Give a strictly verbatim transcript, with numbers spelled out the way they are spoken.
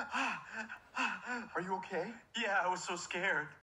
Are you okay? Yeah, I was so scared.